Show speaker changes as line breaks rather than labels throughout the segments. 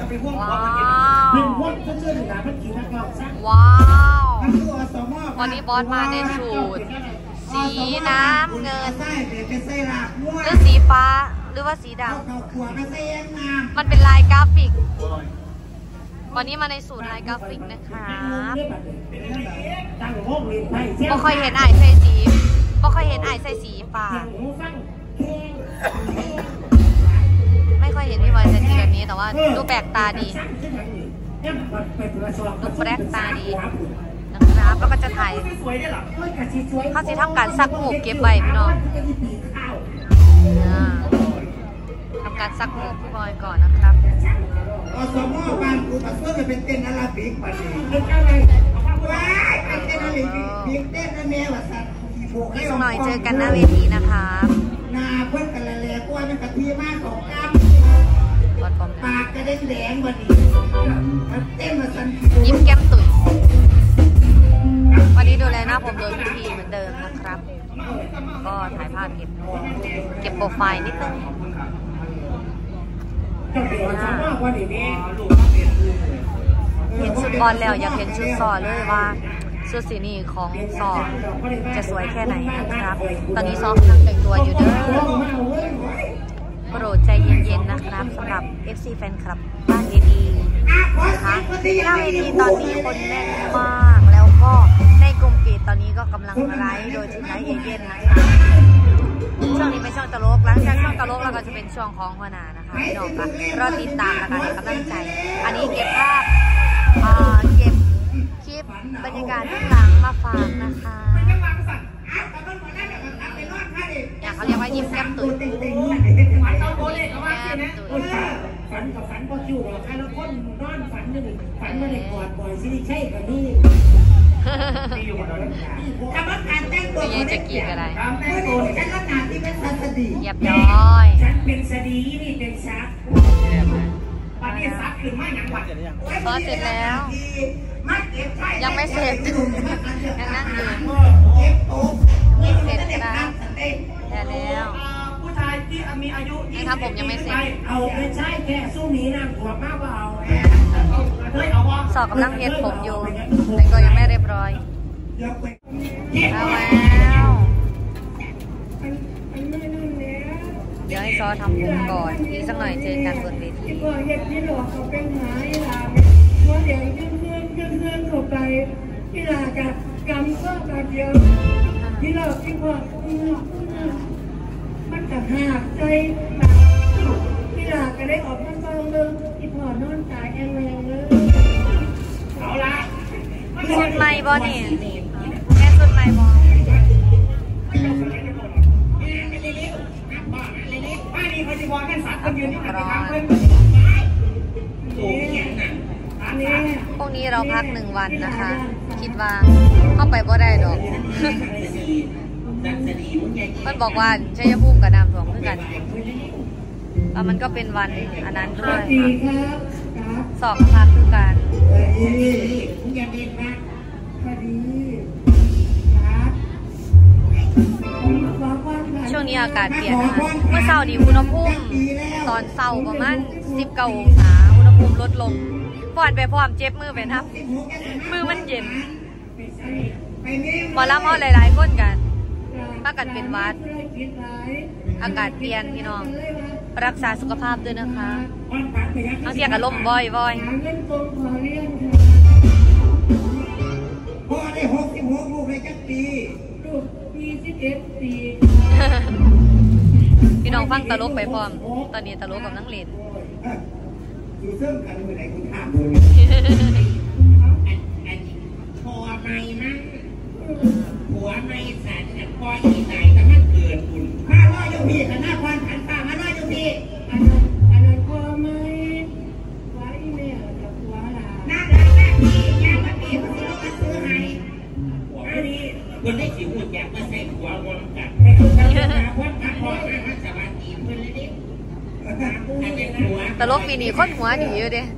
ว้าววันนี้บอสมาในชุดสีน้ำเงินหรือสีฟ้าหรือว่าสีดำมันเป็นลายกราฟิกวันนี้มาในสูตรลายกราฟิกนะครับบ่ค่อยเห็นไอ้ใส่สีบ่ค่อยเห็นไอ้ใส่สีฟ้าไม่ค่อยเห็นพี่บอยใส่สีแบบนี้แต่ว่าดูแปลกตาดีดูแปลกตาดีนะครับแล้วก็จะถ่ายเขาจะทำการซักหมูเก็บไว้พี่น้องทำการซักหมูพี่บอยก่อนนะครับ
สมอบ้านกูมาเพื่อเป็นเต้นอาราบิกปัจจุบันว้ายเป็นเต้นอาราบิกเต้นแม่ว่าสัตว์
อีกสักหน่อยเจอกันหน้าเวทีนะครับ
นาเพื่อนกันแหล่กว่าเป็นกะทิมากของกั้มปากกระเด็นแดงวันนี้เต้นมาสัน
ยิ้มแก้มตุ๋ยวันนี้ดูแลหน้าผมโดยพี่พีเหมือนเดิมนะครับก็ถ่ายภาพเก็บโปรไฟล์นิดนึงเห็นชุดบอลแล้วอยากเห็นชุดซอเลยว่าชุดสีนี้ของซอจะสวยแค่ไหนนะครับตอนนี้ซอกำลังแต่งตัวอยู่เด้อโปรดใจเย็นๆนะครับสำหรับ FC แฟนคลับบ้านดีๆนะคะหน้าเวทีตอนนี้คนแน่นมากแล้วก็ในกลุ่มปิดตอนนี้ก็กำลังไลฟ์โดยทีมไลฟ์เอเย่นนะคะช่วงนี้เป็นช่วงตลกหลังจากช่วงตลกแล้วก็จะเป็นช่วงของหัวหน้านะคะพี่น้องค่ะรอติดตามนะคะให้กำลังใจอันนี้เก็บภาพเก็บคลิปบรรยากาศข้างหลังมาฝากนะคะอย่างเขาเรียกว่ายิ้มแก้มตุ๋ย
ฝันกับฝันพอคิวหรอกใครละคนนอนฝันหนึ่งฝันมาในกอดบ่อยสิใช่กับนี่กำลังการแต่งตัว
ยังจะกี่ก็ได้
ฉันรักงานที่เป็นสัตดี
เรียบร้อย
ฉันเป็นสดีนี่เป็นซักตอนนี้ซักคือไม่ยังหวัด
ซอสเสร็จแล้วยังไม่เสร็จยังนั่งอยู่ไม่เสร็จนะแต่แล้ว
ผู้ชายที่มีอายุ
นี่ทำผมยังไม่เสร็จ
เอาไม่ใช่แค่สู้นี้นะหัวมากเปล่า
สอบกำลังเฮ็ดผมอยู่แต่ก็ยังไม่เรียบร้อยเอาแล้วเดี๋ยวให้ซอทำผมก่อนอีกสักหน่อยเจอกันบนเวที
พี่ลากับกำก็มาเดียวพี่เราพี่พอมันกับหากใจพี่ลาก็ได้ออกมาฟังเลยพี่พอนอนตายแองแรงเลยเอาละ
สุดไม่บอนี่แม่สุดไม่บอพวกนี้เราพัก1 วันนะคะคิดว่าเข้าไปบ่ได้ดอกมันบอกว่าชัยภูมิกับน้ำท่วมด้วยกันแล้วมันก็เป็นวันอันนั้นด้วยสอบพักด้วยกันช่วงนี้อากาศเปลี่ยนนะคะเมื่อเช้านี้อุณหภูมิตอนเช้าประมาณ19 องศาอุณหภูมิลดลงผ่อนไปพร้อมเจ็บมือไปนะมือมันเย็นหมอลำเอาหลายๆคนกันถ้ากันเป็นวัดอากาศเปลี่ยนพี่น้องรักษาสุขภาพด้วยนะคะต้องเสียกับลมบ่อยพ่อ
ได้66 ลูกในจักปีลูก21 ปี
พี่น้องฟังตลกไปพร้อมตอนนี้ตลกกับนังเล่น
อยู่เสื่อมกันเมื่อไหร่คุณถามเลยหัวไม่นะหัวไม่สันเนี่ยพอที่ไหนแต่มันเกิดบุญข้าว่าอยู่พี่แต่หน้าควันขันตามาหน้าอยู่พี่อันนั้นพอไม่ไว้แม่กับหัวลาหน้าได้แม่พี่ยามาพี่เขาต้องมาซื้อให้หัวนี้คนได้สิวหุ่นอยากมาใส่หัววนกันให้คุณทำนะวัดพักผ่อนให้สบายดีเพื่อนเลยดิ
ตลกปีนี้คนหัวดีอยู่เด้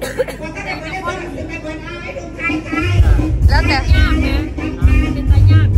แล้วแต่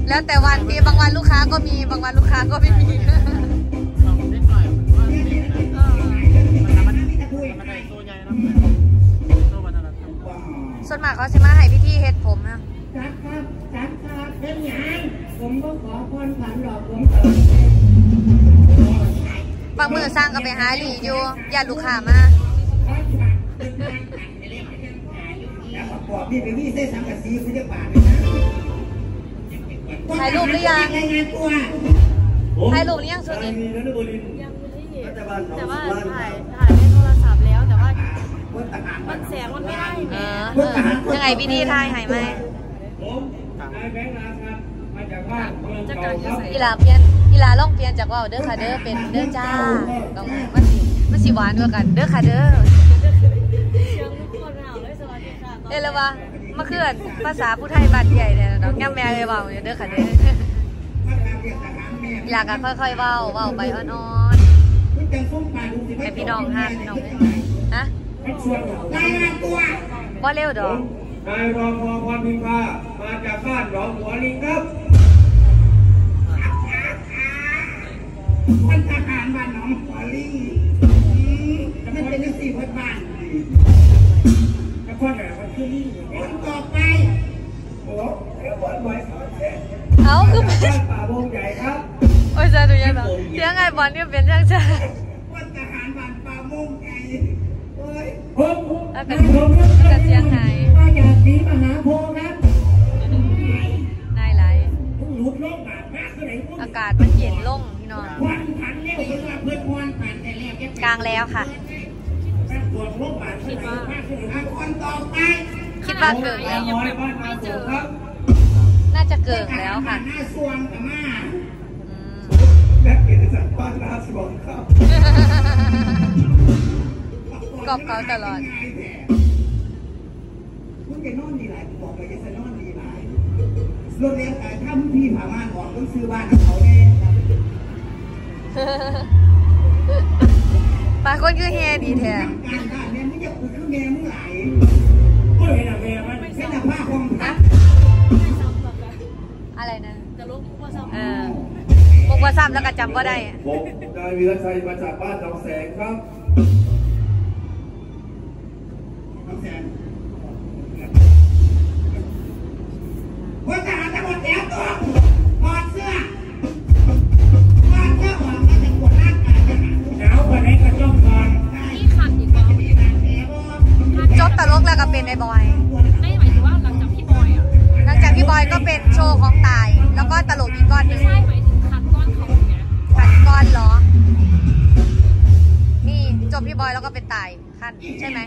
แล้วแต่วันที่บางวันลูกค้าก็มีบางวันลูกค้าก็ไม่มีส่วนมากเขาจะมาให้พิธีเฮ็ดผมนะ
จัดครับเป็นหยังผมก็ขอพรผ่านดอกผม
บางมือสร้างก็ไปหาดีอยู่ญาติลูกค้ามาถ่ายรูปหรือยังถ่ายรูปหรือยังสุดนี้
แต่ว่าถ่ายในโทรศัพท์แล้วแต่ว่ามันแสงมันไม่ได้
ยังไงพี่ดีถ่ายให้ไหมอีหลาเปลี่ยนอีหลาลองเปลี่ยนจากว่าเด้อค่ะเด้อเป็นเด้อจ้าต้องมันสิหวานด้วยกันเด้อค่ะเด้อเอ้ยแล้วว่ามาเคลื่อนภาษาผู้ไทยบ้านใหญ่เนี่ยน้องย่าแม่เลยเบาเด้อค่ะเด้ออีหลาก็ค่อยๆเบาไปอ่อนๆให้พี่น้องฮะพี่น้องฮะว่าเร็วดอก
นายรองพรพิมพามาจากบ้านหนองหัวลิงครับ
ท่านทหารบ้านหนองหัวลิงแล้วมันเป็นยังสี่คนบ้าน
แล้วคนไหนมันขึ้นนี่
คนต่อไป
โอ้เดี๋ยววันใหม่
เอาคือ
บ้านป่าโมงใหญ่ครับ
โอ้ยจะดูยังไงเสียงไงบอลนี่เป็นยังไง
คนทหารบ้านป่าโมงใหญ่
แล้วเป็นเสียงไหน
มาจากศรีมหาโพธิ์ครับ
นายไหลอากาศมันเย็นลงพี่น้องกลางแล้วค่ะคิดว่าเกิดแล้ว
ไม่เจอ
น่าจะเกิดแล้วค่ะกอบเขาตลอด
คุณจะนอนดีหลายบอกไปจะนอนดีหลายรถเลี้ยงถ้าพี่ผ่าม่านออกต้องซื้อบ้านเขาเอง
ปาคนคือเฮดีแท้
การบ้านเนี่ยไม่อยากคือแม่เมื่อไหร่
ก็เห็นอะแม่มัน
เป็นแต่ผ้าคลุม
อะไรนะ
จะลบมุกว่าซ้
ำมุกว่าซ้ำแล้วก็จำก็ได้
ผมนายวีรชัยมาจากบ้านหนองแสงครับ
ว่าทหารทั้งหมดแล้วตัวถอดเสื้อออกก็จะปวดร่างกาย
หนาวกว่านี้ก็จ้องก่อน
นี่ขัดอีกแล้ว
จบตลกแล้วก็เป็นไอ้บอย
ไม่หมายถึงว่าหลังจากพี่บอยอ่ะ
หลังจากพี่บอยก็เป็นโชว์ของตายแล้วก็ตลกอีกก้อนนึง
ใช่หมายถึงขัดก้อนเขาเนี่ย
ขัดก้อนเหรอนี่จบพี่บอยแล้วก็เป็นตายขั้นใช่ไหม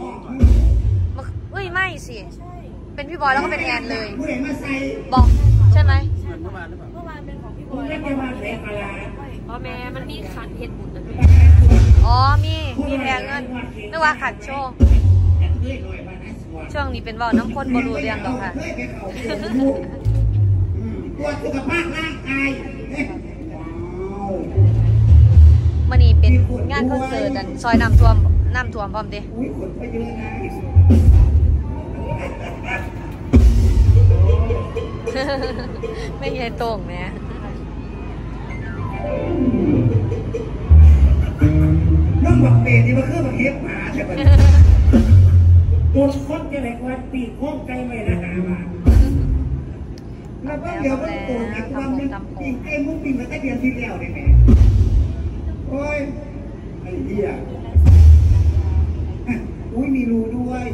ไม่สิเป็นพี่บอยแล้วก็เป็นแอนเลยบอกใช่ไหม
เมื่อวานเป็นของพี่บอยเพราะแม่มันมีขัดเห็ดบุญนะ
อ๋อมีแทงเงินนึกว่าขัดโชว์ช่วงนี้เป็นว่าน้ำข้นบรูเรียงหรอกค่ะ
ตัวสุขภาพร่างกาย
มันนี่เป็นงานคอนเสิร์ตซอยน้ำท่วมพร้อมดิไม่ใช่ตรงเนี่ย
น้องบอกเปย์นี่มันคือมันเฮ็ดหมาใช่ไหมตัวคนจะไหนว่าตีโค้งใจไม่ละหามาแล้วก็เดี๋ยวมันโตจากวันนึงปีไอ้มุ้งปีมันก็เดือนที่แล้วได้ไหมโอ้ยไอ้เหี้ยอุ้ยมีรูด้วย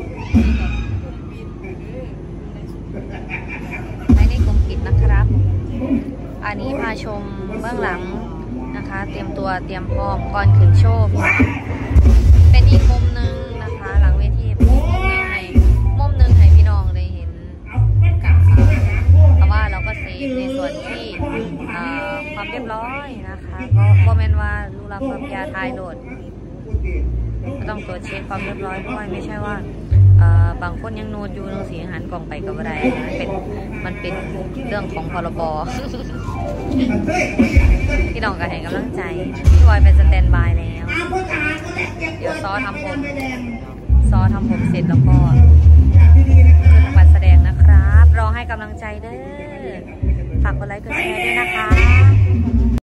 ในกลุ่มปิดนะครับอันนี้พาชมเบื้องหลังนะคะเตรียมตัวเตรียมพร้อมก่อนขึ้นโชว์เป็นอีกมุมหนึ่งนะคะหลังเวทีเป็นอีกมุมหนึ่งให้พี่น้องได้เห็นเพราะว่าเราก็เซฟในส่วนที่ความเรียบร้อยนะคะก็โมเมนต์ว่าลูรับความยาทายโหลดก็ต้องตรวจเช็คความเรียบร้อยด้วยไม่ใช่ว่าบางคนยังโน้ตอยู่หนังสือหันกล่องไปก็ไม่ได้มันเป็นเรื่องของพรบพี่น้องก็ให้กำลังใจพี่บอยเป็นสแตนบายแล้วเดี๋ยวซอทำผมเสร็จแล้วก็จะทำการแสดงนะครับรอให้กำลังใจเด้อฝากกดไลค์กดแชร์ด้วยนะคะ